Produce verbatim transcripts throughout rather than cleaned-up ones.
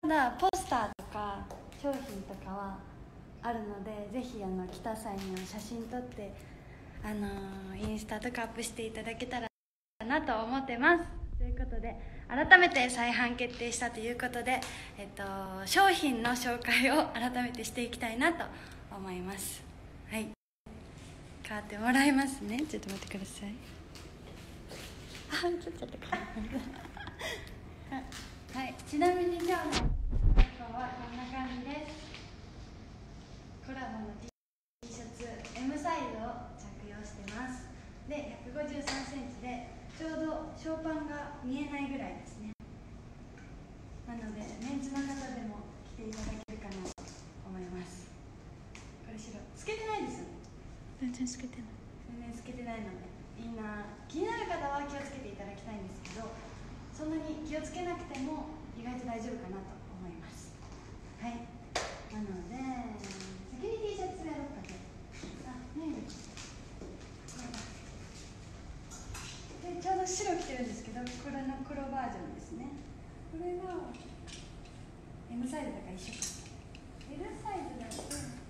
だポスターとか商品とかはあるので、ぜひあの来た際には写真撮ってあのー、インスタとかアップしていただけたらなと思ってます。ということで改めて再販決定したということで、えっと、商品の紹介を改めてしていきたいなと思います。はい、変わってもらいますね。ちょっと待ってください。あ、映っちゃったかはい、ちなみに今日の格好はこんな感じです。コラボの T シャツ エム サイズを着用してます。で、ひゃくごじゅうさんセンチでちょうどショーパンが見えないぐらいですね。なのでメンズの方でも着ていただけるかなと思います。これ白つけてないですよね。全然つけてない全然つけてないので、みんな気になる方は気をつけていただきたいんですけど、そんなに気をつけなくても意外と大丈夫かなと思います。はい、なので先に T シャツやろうかね。あ、ねえ、でちょうど白着てるんですけど、これの黒バージョンですね。これが エム サイズだから一緒か。 L サイズだと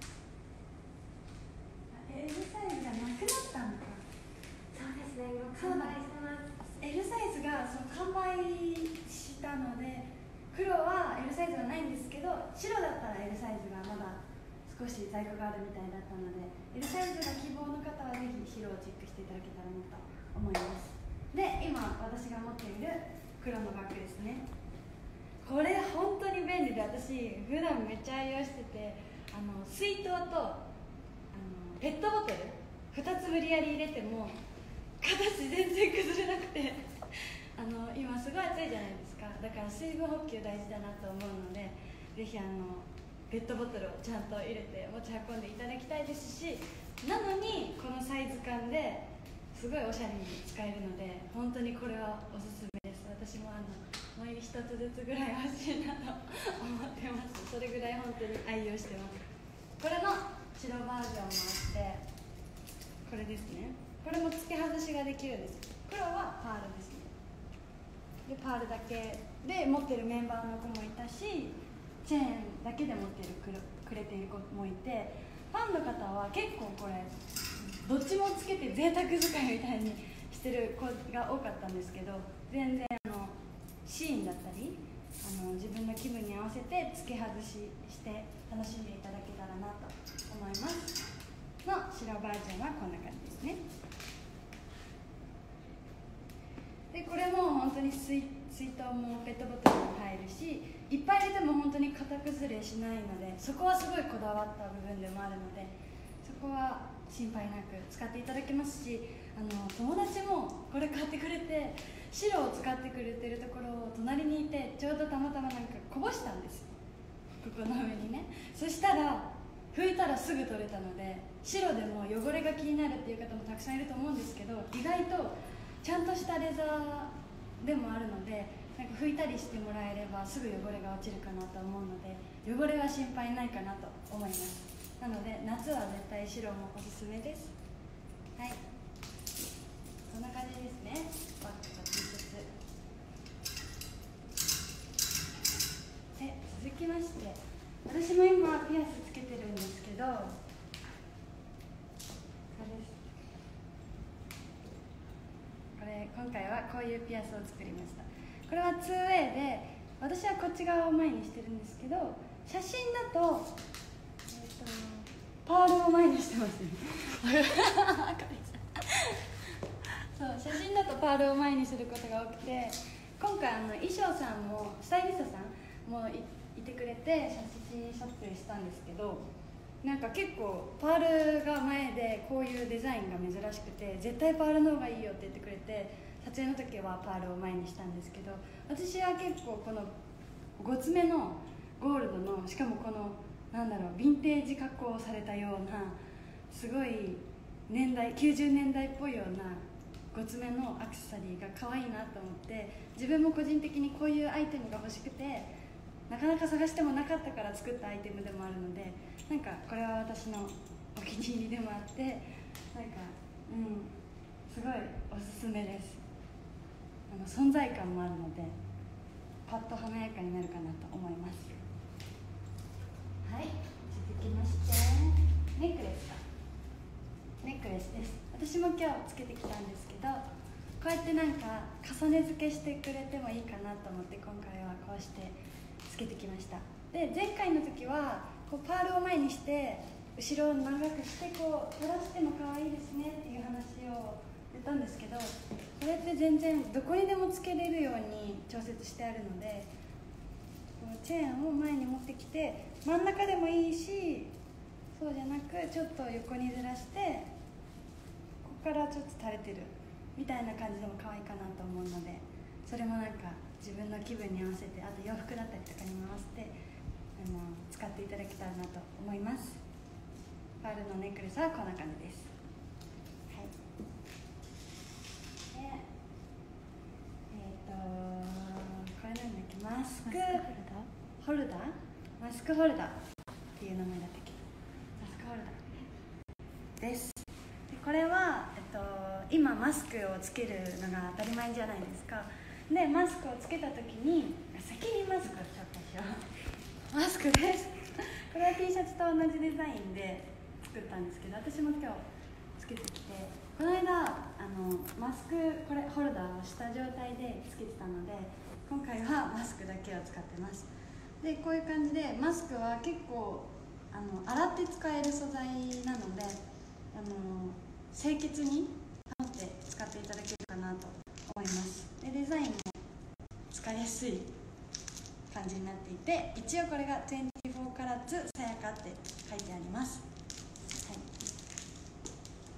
L サイズがなくなったのか。 そうですね、今完売してます。 L サイズがそう完売したので、黒は L サイズはないんですけど、白だったら L サイズがまだ少し在庫があるみたいだったので、 L サイズが希望の方はぜひ白をチェックしていただけたらなと思います。で、今私が持っている黒のバッグですね。これ本当に便利で、私普段めっちゃ愛用してて、あの水筒とあのペットボトルふたつ無理やり入れても形全然崩れなくてあの今すごい暑いじゃないですか。だから水分補給大事だなと思うので、ぜひあのペットボトルをちゃんと入れて持ち運んでいただきたいですし、なのにこのサイズ感ですごいおしゃれに使えるので、本当にこれはおすすめです。私もあのもう一つずつぐらい欲しいなと思ってます。それぐらい本当に愛用してます。これの白バージョンもあって、これですね。これも付け外しができるんです。黒はパールですね。でパールだけで持ってるメンバーの子もいたし、チェーンだけで持ってるくるくれている子もいて、ファンの方は結構これどっちもつけて贅沢使いみたいにしてる子が多かったんですけど、全然あのシーンだったりあの自分の気分に合わせて付け外しして楽しんでいただけたらなと思います。の白バージョンはこんな感じですね。でこれも本当に 水, 水筒もペットボトルも入るし、いっぱい入れても本当に型崩れしないので、そこはすごいこだわった部分でもあるので、そこは心配なく使っていただけますし、あの友達もこれ買ってくれて白を使ってくれてるところを隣にいて、ちょうどたまたまなんかこぼしたんですよ、ここの上にね。そしたら拭いたらすぐ取れたので、白でも汚れが気になるっていう方もたくさんいると思うんですけど、意外とちゃんとしたレザーでもあるので、なんか拭いたりしてもらえればすぐ汚れが落ちるかなと思うので、汚れは心配ないかなと思います。なので夏は絶対白もおすすめです。はい、こんな感じですね。バッグと T シャツで、続きまして私も今ピアスつけてるんですけど、これ今回はこういうピアスを作りました。これは ツーウェイ で、私はこっち側を前にしてるんですけど、写真だと、えー、とパールを前にしてますねそう写真だとパールを前にすることが多くて、今回あの衣装さんもスタイリストさんも い, いてくれて写真撮影したんですけど、なんか結構パールが前でこういうデザインが珍しくて、絶対パールの方がいいよって言ってくれて、撮影の時はパールを前にしたんですけど、私は結構このごつめのゴールドの、しかもこのなんだろう、ヴィンテージ加工されたようなすごい年代きゅうじゅうねんだいっぽいようなごつめのアクセサリーが可愛いなと思って、自分も個人的にこういうアイテムが欲しくて、なかなか探してもなかったから作ったアイテムでもあるので、なんかこれは私のお気に入りでもあって、なんかうんすごいおすすめです。あの存在感もあるのでパッと華やかになるかなと思います。 今日つけてきたんですけど、こうやってなんか重ね付けしてくれてもいいかなと思って今回はこうしてつけてきました。で前回の時はこうパールを前にして後ろを長くしてこう垂らしても可愛いですねっていう話を言ったんですけど、これって全然どこにでもつけれるように調節してあるので、こうチェーンを前に持ってきて真ん中でもいいし、そうじゃなくちょっと横にずらしてここからちょっと垂れてるみたいな感じでも可愛いかなと思うので、それもなんか自分の気分に合わせて、あと洋服だったりとかにも合わせてあの使っていただけたらなと思います。パールのネックレスはこんな感じです。はい。で、えっ、ー、とこれなんだっけ、マスクホルダーマスクホルダーっていう名前だったっけ、マスクホルダーです。でこれは、えっと、今マスクをつけるのが当たり前じゃないですか。でマスクをつけた時に、先にマスクを紹介しよう。マスクですこれは T シャツと同じデザインで作ったんですけど、私も今日つけてきて、この間あのマスクこれホルダーをした状態でつけてたので、今回はマスクだけを使ってます。でこういう感じでマスクは結構あの洗って使える素材なので、あの清潔に保って使っていただけるかなと思います。でデザインも使いやすい感じになっていて、一応これがにじゅうよんカラッツさやかって書いてあります。はい、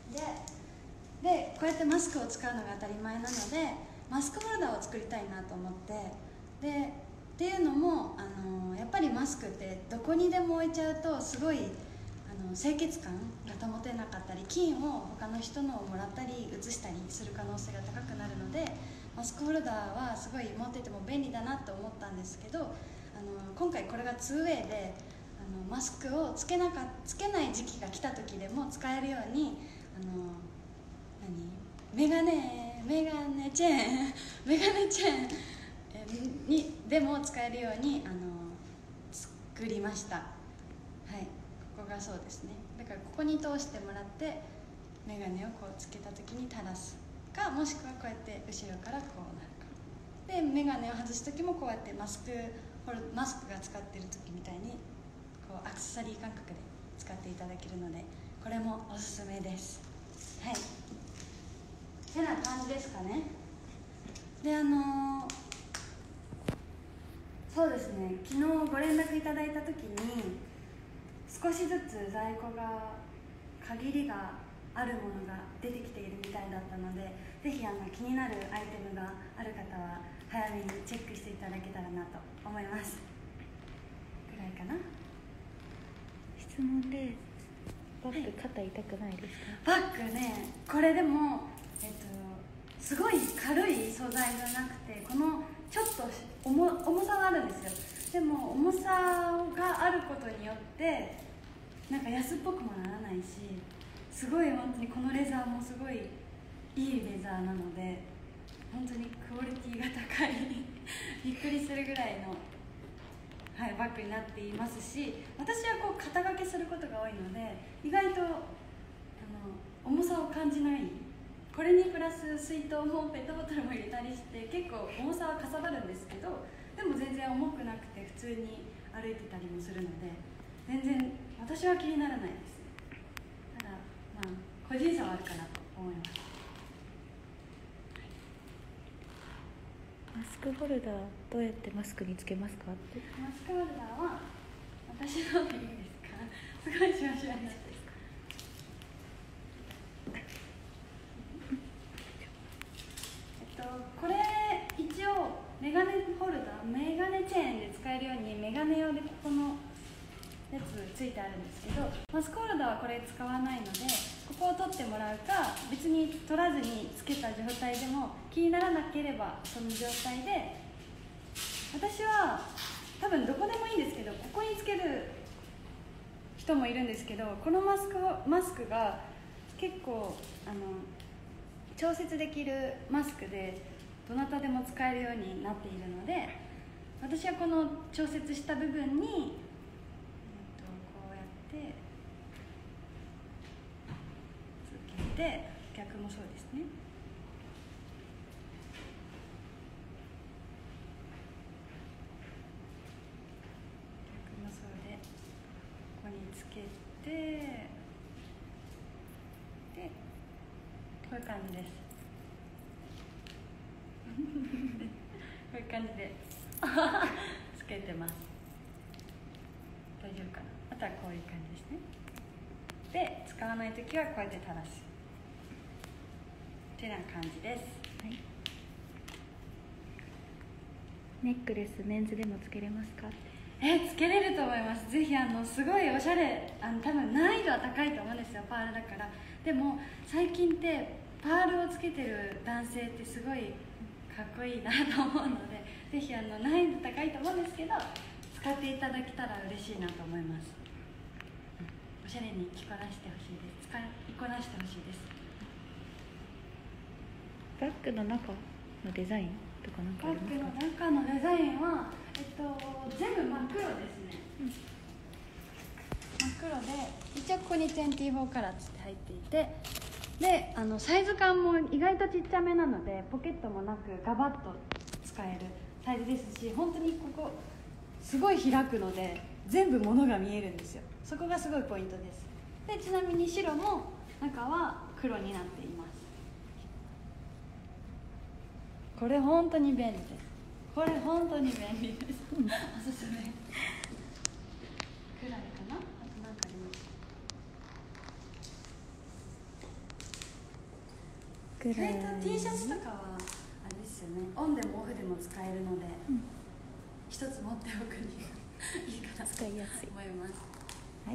ででこうやってマスクを使うのが当たり前なので、マスクホルダーを作りたいなと思って、でっていうのもあのやっぱりマスクってどこにでも置いちゃうとすごいあの清潔感が保てなかったり、菌を他の人のをもらったり移したりする可能性が高くなるので、マスクホルダーはすごい持ってても便利だなと思ったんですけど、あの今回これが ツーウェイ であのマスクをつけなかつけない時期が来た時でも使えるように、あの何メガネメガネチェーンメガネチェーンにでも使えるようにあの作りました。はい、ここがそうですね。だからここに通してもらってメガネをこうつけた時に垂らすか、もしくはこうやって後ろからこうなるかで、メガネを外す時もこうやってマスクマスクが使ってる時みたいにこうアクセサリー感覚で使っていただけるので、これもおすすめです。はい、てな感じですかね。であのー、そうですね、昨日ご連絡いただいた時に少しずつ在庫が限りがあるものが出てきているみたいだったので、ぜひあの気になるアイテムがある方は早めにチェックしていただけたらなと思います。くらいかな。 質問で、バッグ肩痛くないですか？バッグね、これでも、えっと、すごい軽い素材じゃなくて、このちょっと重、重さはあるんですよ。でも重さがあることによってなんか安っぽくもならないし、すごい本当にこのレザーもすごいいいレザーなので、本当にクオリティが高いびっくりするぐらいの、はい、バッグになっていますし、私はこう肩掛けすることが多いので意外とあの重さを感じない。これにプラス水筒もペットボトルも入れたりして結構重さはかさばるんですけど、でも全然重くなくて普通に歩いてたりもするので全然私は気にならないです。ただまあ個人差はあるかなと思います。 マスクホルダーどうやってマスクにつけますかって。 マスクホルダーは私のでいいですか？すごいしわしわです。えっとこれ一応メガネホルダー、メガネチェーンで使えるようにメガネ用でここのやつついてあるんですけど、マスクホルダーはこれ使わないので、ここを取ってもらうか、別に取らずにつけた状態でも気にならなければその状態で、私は多分どこでもいいんですけど、ここにつける人もいるんですけど、このマスクマスクが結構あの調節できるマスクでどなたでも使えるようになっているので、私はこの調節した部分にこうやってつけて逆もそうですね。逆もそうで、ここにつけて、でこういう感じですこういう感じでつけてます。大丈夫かな。あとはこういう感じですね。で、使わないときはこうやって垂らすってな感じです。 はい、ネックレスメンズでもつけれますか？ え、つけれると思います。ぜひあのすごいおしゃれ、あの多分難易度は高いと思うんですよ、パールだから。でも最近ってパールをつけてる男性ってすごいかっこいいなと思うので、ぜひあの難易度高いと思うんですけど、使っていただけたら嬉しいなと思います。おしゃれに着こなしてほしいです。使いこなしてほしいです。 バッグの中のデザインとかなんかあバッりますか？ グの中のデザインは、えっと、全部真っ黒ですね、うん、真っ黒で、一応ここににじゅうよんカラッツって入っていて、であのサイズ感も意外とちっちゃめなので、ポケットもなくガバッと使えるサイズですし、本当にここすごい開くので全部物が見えるんですよ。そこがすごいポイントです。でちなみに白も中は黒になっています。これ本当に便利です。これ本当に便利ですおすすめくらいかな。あと何かありますか？意外と T シャツとかはあれですよね、オンでもオフでも使えるので、うん、一つ持っておくにはいいかなと使いやすい思います。 はい、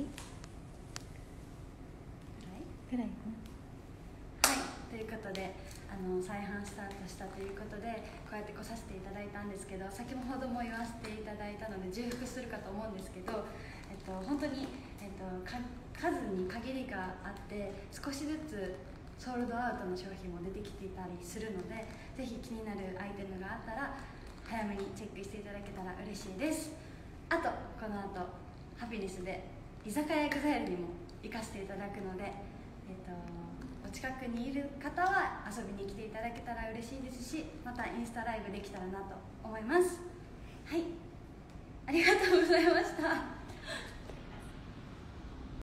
くらいはい、ということであの再販スタートしたということで、こうやって来させていただいたんですけど、先ほども言わせていただいたので重複するかと思うんですけど、えっと、本当に、えっと、か数に限りがあって、少しずつソールドアウトの商品も出てきていたりするので、ぜひ気になるアイテムがあったら早めにチェックしていただけたら嬉しいです。あとこの後ハピネスで居酒屋エグザイルにも行かせていただくので、えっとお近くにいる方は遊びに来ていただけたら嬉しいですし、またインスタライブできたらなと思います。はい、ありがとうございました。